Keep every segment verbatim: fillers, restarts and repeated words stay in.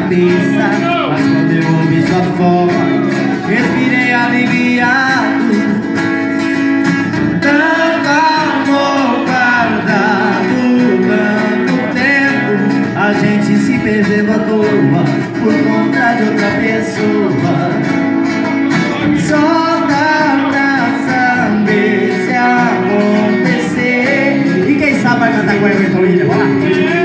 cabeça. Mas quando eu ouvi sua voz, respirei aliviado. Tanto amor guardado, tanto tempo, a gente se perdeu à toa por conta de outra pessoa. Só dá pra saber se acontecer. E quem sabe vai cantar com o Everton William, vamos lá.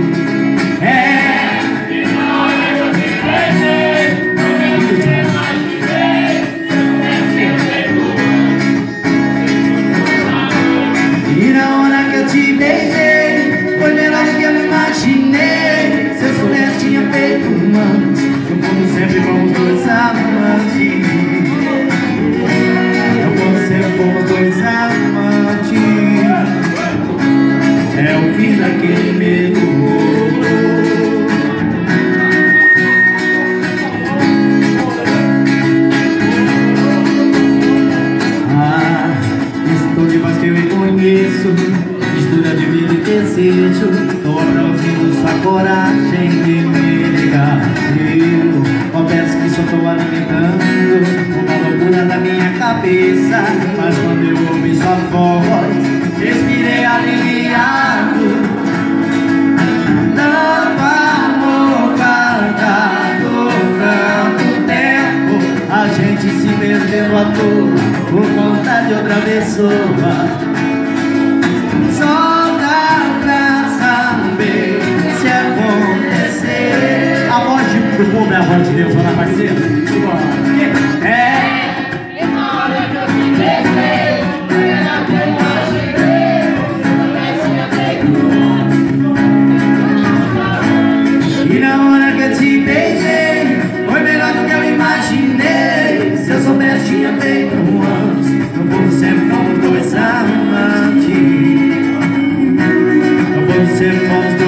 Te beijei, foi melhor do que eu imaginei. Se eu soubesse tinha feito antes. Eu como sempre fomos dois amantes. Eu como sempre fomos dois amantes. É o fim daquele medo. Ah, estou de voz que eu reconheço, mistura de vida e desejo. Tô aplaudindo sua coragem de me ligar. Eu confesso que só tô alimentando uma loucura da minha cabeça. Mas quando eu ouvi sua voz, respirei aliviado. Tanto amor guardado, tanto tempo, a gente se perdeu à toa por conta de outra pessoa. Só dá pra saber se acontecer. A voz do povo é a voz de Deus, fala parceiro. É. E na hora que eu te beijei, foi melhor que eu imaginei. E na hora que eu te beijei, foi melhor do que eu imaginei. Se eu soubesse tinha feito antes. No povo sempre fomos dois amantes. Sempre fomos